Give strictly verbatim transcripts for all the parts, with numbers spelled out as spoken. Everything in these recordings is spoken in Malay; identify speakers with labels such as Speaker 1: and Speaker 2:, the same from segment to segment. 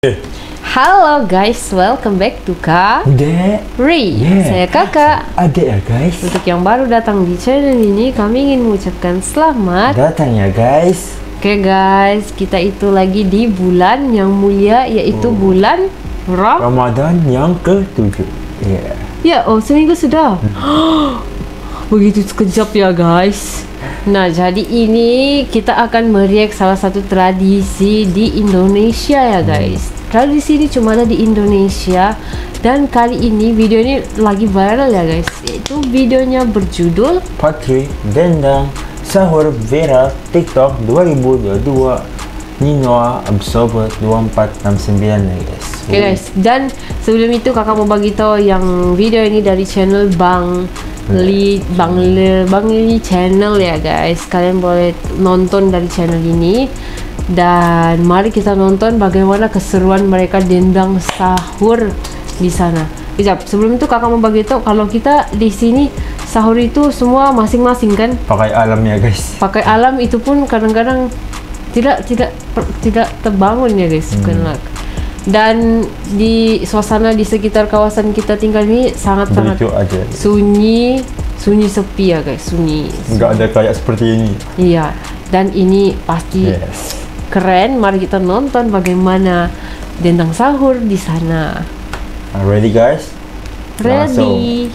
Speaker 1: Halo guys, welcome back to Kak
Speaker 2: Dek
Speaker 1: Ri.
Speaker 2: Yeah.
Speaker 1: Saya Kakak.
Speaker 2: Adek ya guys.
Speaker 1: Untuk yang baru datang di channel ini, kami ingin mengucapkan selamat
Speaker 2: datang ya guys.
Speaker 1: Oke guys, kita itu lagi di bulan yang mulia, yaitu
Speaker 2: Oh.
Speaker 1: bulan Ra
Speaker 2: Ramadan yang ketujuh. Yeah.
Speaker 1: Ya, oh seminggu sudah. Begitu sekejap ya guys. Nah, jadi ini kita akan meriak salah satu tradisi di Indonesia ya guys. Tradisi ini cuma ada di Indonesia. Dan kali ini video ini lagi viral ya guys. Itu videonya berjudul
Speaker 2: Patri Dendang Sahur Viral TikTok dua ribu dua puluh dua Ninoa Absolver dua empat enam sembilan ya guys.
Speaker 1: Oke okay, guys, dan sebelum itu kakak mau bagi tahu yang video ini dari channel Bang Li, Bang Li, Bang Li channel ya guys. Kalian boleh nonton dari channel ini. Dan mari kita nonton bagaimana keseruan mereka dendang sahur di sana. Kejap, sebelum itu kakak mau bagi tahu kalau kita di sini sahur itu semua masing-masing kan?
Speaker 2: Pakai alam ya guys.
Speaker 1: Pakai alam itu pun kadang-kadang tidak tidak per, tidak terbangun ya guys. Hmm. Dan di suasana di sekitar kawasan kita tinggal ini sangat-sangat
Speaker 2: aja.
Speaker 1: sunyi, sunyi sepi ya guys, sunyi.
Speaker 2: Nggak ada kayak seperti ini.
Speaker 1: Iya, dan ini pasti yes. keren. Mari kita nonton bagaimana dendang sahur di sana.
Speaker 2: Ready guys?
Speaker 1: Ready.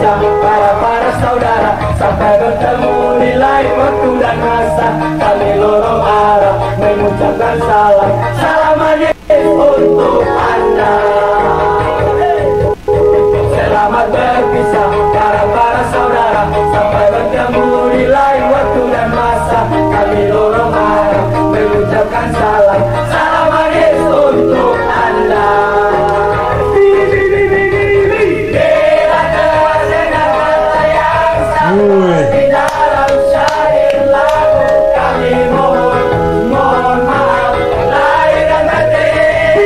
Speaker 3: berpisah para-para saudara, sampai bertemu di lain waktu dan masa. Kami lorong arah mengucapkan salam, salam maghrib untuk Anda. Selamat berpisah para-para saudara, sampai bertemu di lain waktu dan masa. Kami lorong arah mengucapkan salam, salam maghrib untuk Anda. Bila terdengar kata yang sama di dalam syair lagu, kami mohon, mohon maaf lahir dan batin.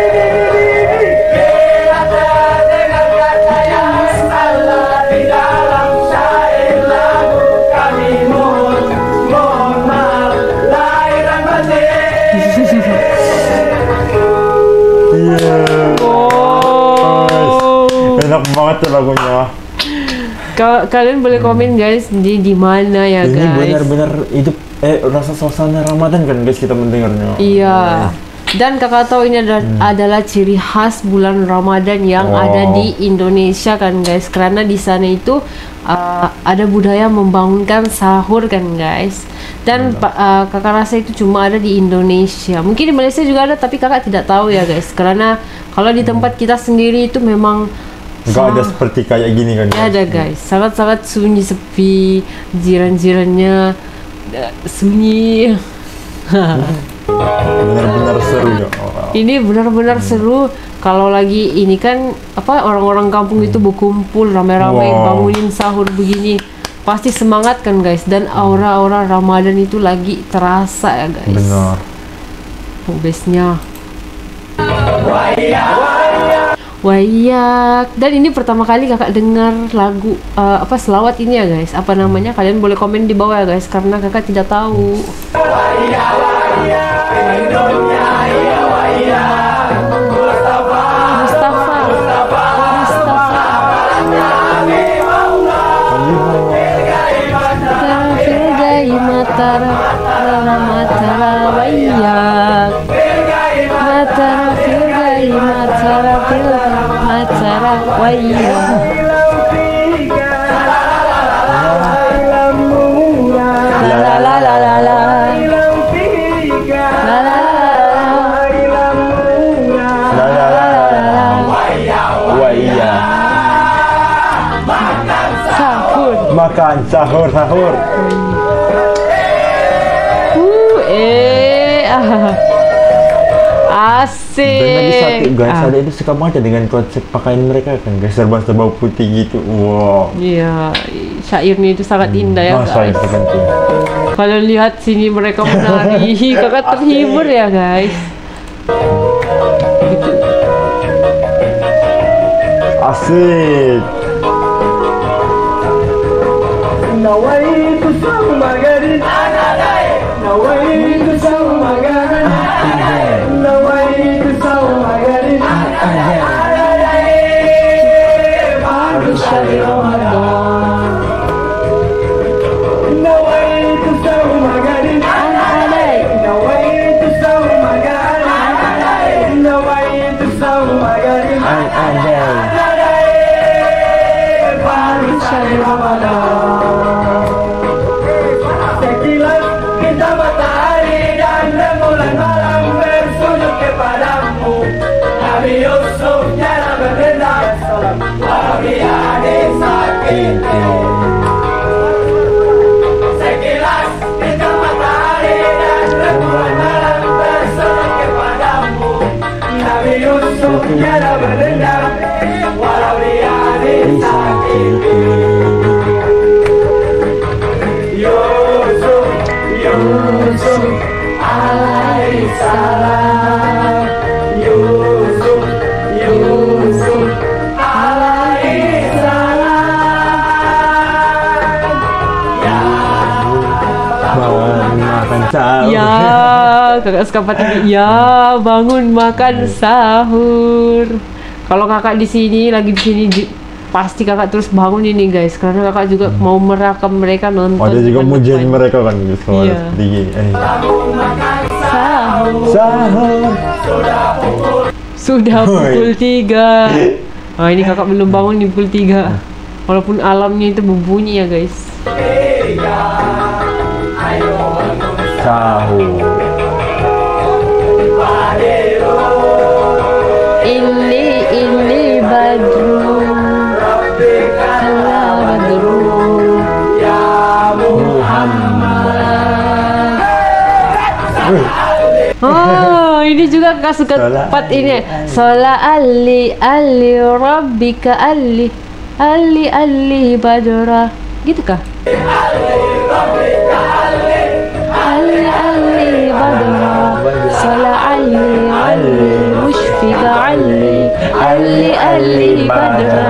Speaker 3: Bila terdengar kata yang salah di dalam syair lagu, kami mohon, mohon maaf lahir dan batin.
Speaker 2: Iya.
Speaker 1: Oh.
Speaker 2: Enak banget tuh lagunya.
Speaker 1: Ka- kalian boleh komen guys di di mana ya
Speaker 2: Ini
Speaker 1: guys.
Speaker 2: benar-benar hidup eh rasa suasana Ramadan kan guys kita mendengarnya.
Speaker 1: Iya. Dan kakak tahu ini adalah, adalah ciri khas bulan Ramadan yang
Speaker 2: Wow.
Speaker 1: ada di Indonesia kan guys. Karena di sana itu uh, ada budaya membangunkan sahur kan guys. Dan pa- uh, kakak rasa itu cuma ada di Indonesia. Mungkin di Malaysia juga ada tapi kakak tidak tahu ya guys. Karena kalau di tempat kita sendiri itu memang
Speaker 2: Enggak ada
Speaker 1: sa-
Speaker 2: seperti kayak gini kan.
Speaker 1: Ya ada guys, sangat-sangat sunyi sepi, jiran-jirannya eh, sunyi.
Speaker 2: Benar-benar seru ya. Oh.
Speaker 1: Ini benar-benar seru kalau lagi ini kan apa orang-orang kampung itu berkumpul ramai-ramai
Speaker 2: Wow.
Speaker 1: bangunin sahur begini. Pasti semangat kan guys, dan aura-aura Ramadan itu lagi terasa ya guys.
Speaker 2: Benar.
Speaker 1: Oh, bestnya. Wayak. Dan ini pertama kali kakak dengar lagu uh, apa selawat ini ya guys. Apa namanya? Kalian boleh komen di bawah ya guys karena kakak tidak tahu. Mustafa. Mustafa. Fil gai matara matara wayak. Matara fil gai matara fil matara wayak. La la la la la la. La la
Speaker 2: La la la la. Wah iya.
Speaker 1: sahur.
Speaker 2: Makan sahur sahur.
Speaker 1: Uh, eh, ah. Asik.
Speaker 2: Dan lagi satu guys,
Speaker 1: Ah,
Speaker 2: ada itu suka banget ya dengan konsep pakaian mereka kan guys, serba-serba putih gitu. Wow.
Speaker 1: Iya, syairnya itu sangat indah ya
Speaker 2: Masa
Speaker 1: guys.
Speaker 2: itu penting.
Speaker 1: Kalau lihat sini mereka menari, kakak terhibur ya guys. Gitu.
Speaker 2: Asik.
Speaker 3: Nawaitu sauma gadin, nawaitu sauma gadin, nawaitu sauma gadin.
Speaker 1: Di syahri Ramadan.
Speaker 3: Nawaitu sauma gadin,
Speaker 1: Adai.
Speaker 3: nawaitu sauma gadin, nawaitu sauma gadin.
Speaker 1: Di syahri Ramadan.
Speaker 3: Sekilas kita matahari dan rembulan malam bersujud kepadamu. Nabi Yusuf jarang berendam salam, walau dia disakiti. Sekilas kita matahari dan rembulan malam bersujud kepadamu. Nabi Yusuf jarang berendam walau dia disakiti. Yusuf, Yusuf, alaihissalam. Yusuf, Yusuf, alaihissalam. Ya,
Speaker 2: Bangun makan sahur.
Speaker 1: Ya, kakak suka pakai ya, bangun makan sahur. Kalau kakak di sini lagi di sini di- pasti kakak terus bangun ini guys, karena kakak juga mau merakam mereka nonton.
Speaker 2: Oh, dia juga
Speaker 1: depan-
Speaker 2: mujian
Speaker 1: depan.
Speaker 2: mereka kan guys, kalau
Speaker 1: Iya.
Speaker 2: seperti gini. Eh.
Speaker 1: Sahur.
Speaker 2: Sahur.
Speaker 1: Sudah
Speaker 2: Hoi.
Speaker 1: pukul tiga. Ah, ini kakak belum bangun di pukul tiga. Walaupun alamnya itu berbunyi ya guys.
Speaker 2: Sahur.
Speaker 1: Ini ini badrun kala badrun ya Muhammad. Oh, ini juga kak suka part ini. Shola ali ali rabbika ali ali ali badra. Gitu kah? Ali ali badra. Shola ali ali mushfika ali ali ali badra.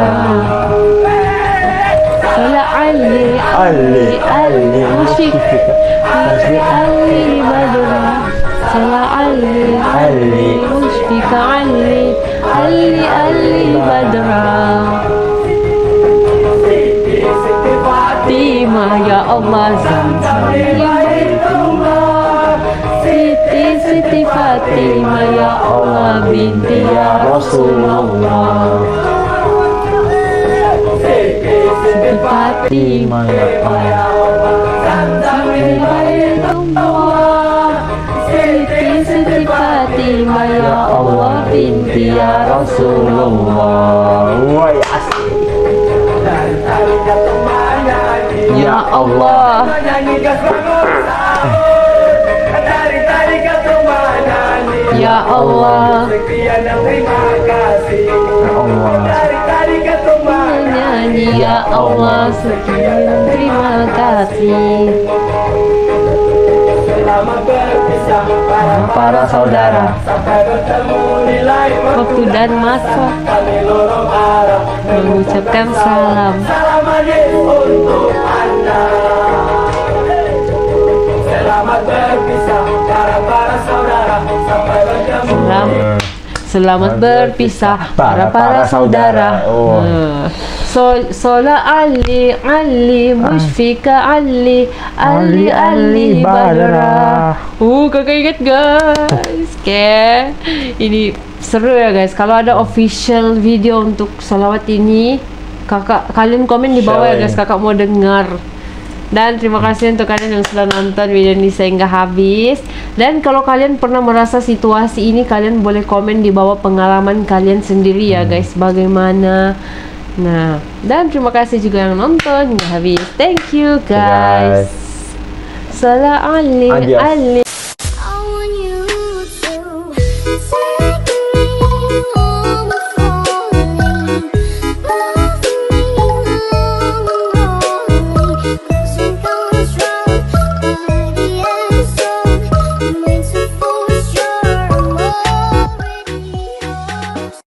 Speaker 1: Shola ali ali ali mushfika ali ali badra. Shola ali ali mushfika ali ali ali badra. Fatimah ya Allah Zamzam ya Baitullah. Siti Siti Fatimah ya Allah binti ya Rasulullah. Siti Fatimah ya Allah Zamzam ya Baitullah. Siti Siti Fatimah ya Allah binti ya Rasulullah.
Speaker 2: Wah, asik.
Speaker 1: Ya Allah. Ya Allah. Menyanyi ya Allah sekian terima kasih.
Speaker 3: Selamat berpisah
Speaker 1: Para saudara,
Speaker 3: sampai bertemu di lain
Speaker 1: waktu dan masa
Speaker 3: kami lorong arah
Speaker 1: mengucapkan salam.
Speaker 3: salam manis untuk Anda. Selamat berpisah para para saudara sampai bertemu.
Speaker 1: Selamat, selamat berpisah para para saudara.
Speaker 2: Oh.
Speaker 1: Nah. Sol, sola Ali Ali Mushfika Ali Ali Ali Badra. Uh, kakak ingat guys? Oke, ini seru ya guys. Kalau ada official video untuk salawat ini, kakak kalian komen di bawah ya guys. Kakak mau dengar. Dan terima kasih untuk kalian yang sudah nonton video ini sehingga habis. Dan kalau kalian pernah merasa situasi ini, kalian boleh komen di bawah pengalaman kalian sendiri ya guys. Bagaimana? Nah, dan terima kasih juga yang nonton hingga habis. Thank you guys. Salam Ali
Speaker 2: Adios.
Speaker 1: Ali.